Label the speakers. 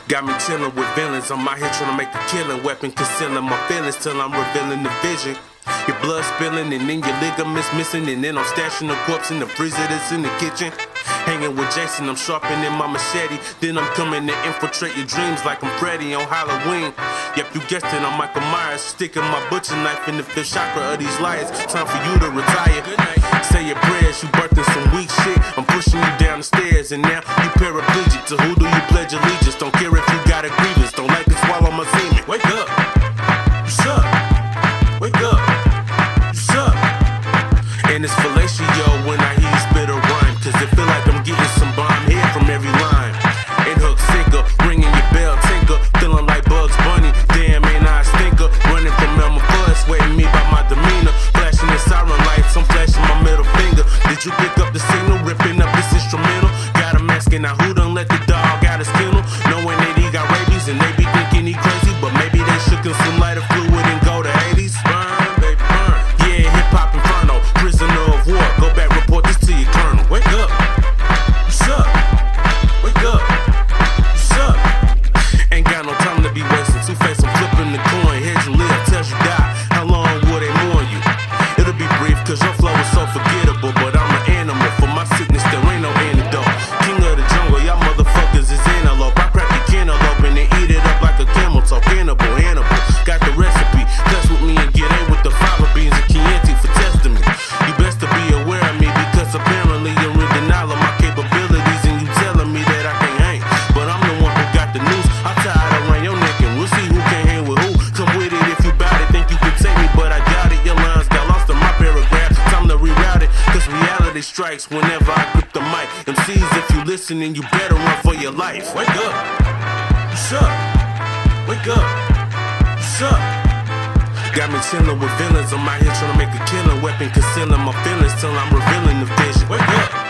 Speaker 1: Got me chillin' with villains. I'm out here trying to make a killing. Weapon concealing my feelings till I'm revealing the vision. Your blood spilling and then your ligaments missing. And then I'm stashing the corpse in the freezer that's in the kitchen. Hanging with Jason, I'm sharpening my machete. Then I'm coming to infiltrate your dreams like I'm Freddy on Halloween. Yep, you guessed it, I'm Michael Myers. Sticking my butcher knife in the fifth chakra of these liars. Time for you to retire. Say your prayers, you birthing some weak shit. I'm pushing you down the stairs and now you paraplegic. To who do you pledge allegiance? Don't care if you got a grievance. Don't like to swallow my semen. Wake up. What's up? Wake up. What's up? And it's fellatio when I hear you spit a rhyme. Cause it feel like I'm getting some bomb here from every line. And hook sinker, ringing your bell tinker. Feeling like Bugs Bunny, damn ain't I a stinker. Running from Elmer Fudd, sweating me by my demeanor. Flashing the siren lights, I'm flashing my middle finger. Did you pick up the signal, ripping up this instrumental? Got him asking now who done let the dog out his kennel. Knowing that he got rabies and they be thinking he crazy. But maybe they shook him some lighter fluid and go to Hades. Burn, baby, burn. Yeah, hip-hop inferno, prisoner of war. Go back, report this to your colonel. Wake up. What's up? Wake up. What's up? Ain't got no time to be wasting. Two-Face, I'm flipping the coin. Heads you live, tails you die. How long will they mourn you? It'll be brief, cause your flow is so forgettable. But I'm an animal. For my sickness, there ain't no antidote. King of the jungle, y'all motherfuckers is antelope. I crack the cantaloupe and then eat it up like a camel toe. Cannibal, Hannibal. Got the recipe. Test with me and get in with the fava beans and Chianti for testing me. You best to be aware of me because apparently you're in denial of my capabilities and you telling me that I can't hang. But I'm the one who got the news. I'm tired around your neck and we'll see who can hang with who. Come with it if you bout it. Think you can take me, but I doubt it. Your lines got lost in my paragraph. Time to reroute it, cause reality strikes whenever I grip the mic. MCs, if you listening, you better run for your life. Wake up. What's up? Wake up. What's up? Got me chillin' with villains. I'm out here trying to make a killing. Weapon concealing my feelings till I'm revealing the vision. Wake up.